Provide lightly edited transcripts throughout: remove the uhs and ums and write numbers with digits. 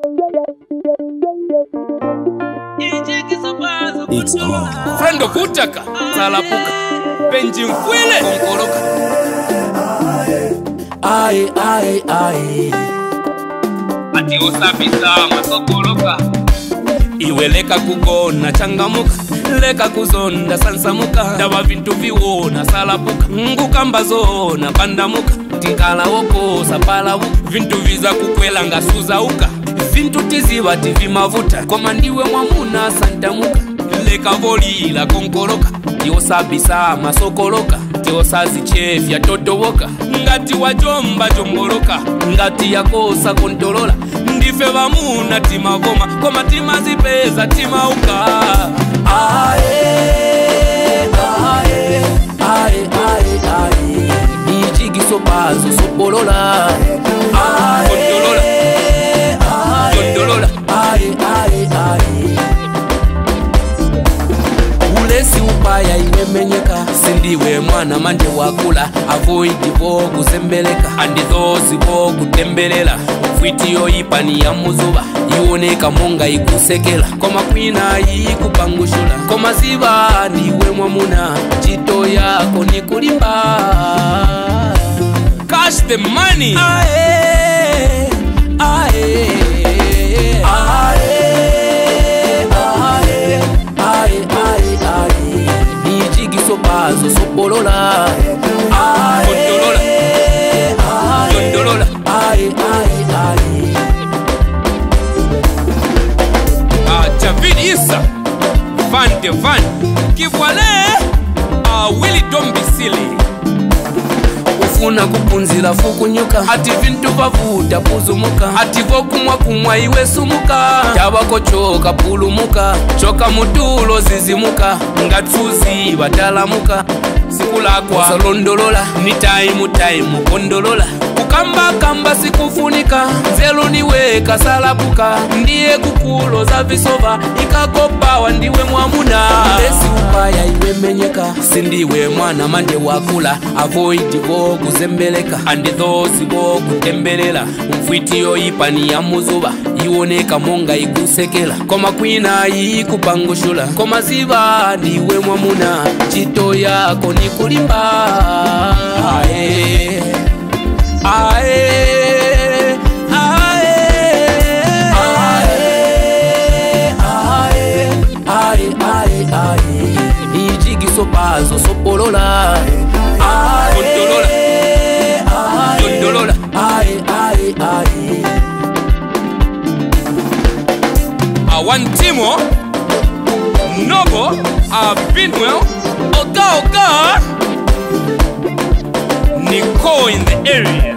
It's on. Friend of Utaka, Salapuka, Benji Mkwile, Konkoroka. Aye. Ati osabisa masokoroka. Iwe leka kugona changamuka, leka kuzonda sansamuka. Dawa vintu viwona salapuka, ngukamba zona pandamuka. Tikala woko sapala wuka, vintu viza kukwela ngasuza uka. Vintu tiziwa tivi mavuta, komandiwe mwamuna santamuka. Leka volila konkoroka, tiosabisa masokoroka. Tiosazi chefya totowoka, ngati wajomba jomboroka. Ngati yakosa kontolola, ndife vamuna timavoma. Koma timazipeza timauka. Aye Ichigiso bazo sopolola. Kontolola Kontolola. Aye Ulesi upaya imemenyeka, sindiwe mwana manje wakula. Avoid vo kuzembeleka, andizozi vo kutembelela. Fwiti yo ipani ya muzuba, iwoneka monga ikusekela. Koma kwina ikupangushula, koma ziba niwe mwamuna. Chito yako ni kulimba. Cash the money. Ichigiso bazo sopolola. Kontolola Kontolola. Javid Issa Van de Van Kivwale Willy don't be silly. Ufuna kupunzila fukunyuka, ati vintu vavuta puzumuka. Ati vokumwa iwe sumuka. Tabako choka pulumuka, choka mutulo zizimuka. Ngatsuzi batalamuka, sikulakwa salondolola. Ni time kondolola. Kukamba sikufunika, nzelu niwe kasalapuka. Ndiye kukulo za visova, ikakopa wandiwe mwamuna. Lesi upaya iwe menyeka, sindiwe mwana manje wakula. Avoid vo kuzembeleka, andithozi vo kutembelela. Mfwiti yo ipani ya muzuba, iwoneka monga ikusekela. Koma kwina ikupangushula, koma ziba niwe mwamuna. Chito yako ni kulimba. Ichigiso bazo sopolola. Kontolola Kontolola. Awantimo Nobo Binwell Oga Nico in the area.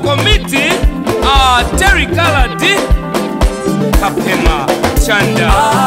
Committee Terry Kaladi Kapema Chanda.